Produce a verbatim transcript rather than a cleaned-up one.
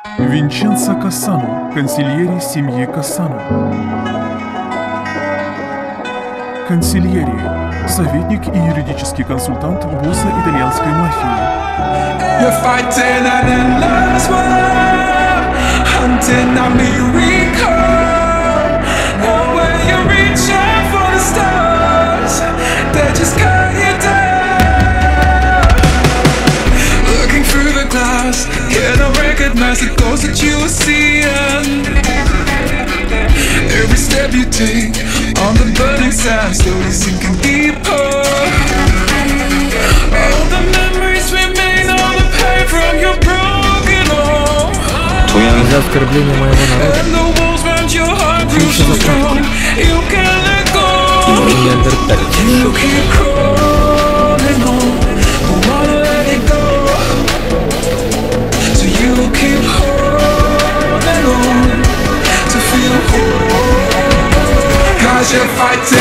Винченцо Кассано, консильери семьи Кассано. Консильери – советник и юридический консультант босса итальянской мафии. You're fighting an endless war, hunting America. Now when you're reaching for the stars, they just cut you down. Looking through the glass, cannot recognize the ghosts that you are seeing. Every step you take on the burning sand, slowly sinking deeper. All the memories we made, all the pain from your broken home. За оскорбление моего народа. And the walls round your heart grew so strong. You can't let go. You keep crawling on, don't wanna let it go. So you keep holding on to feel whole. Cause you're fighting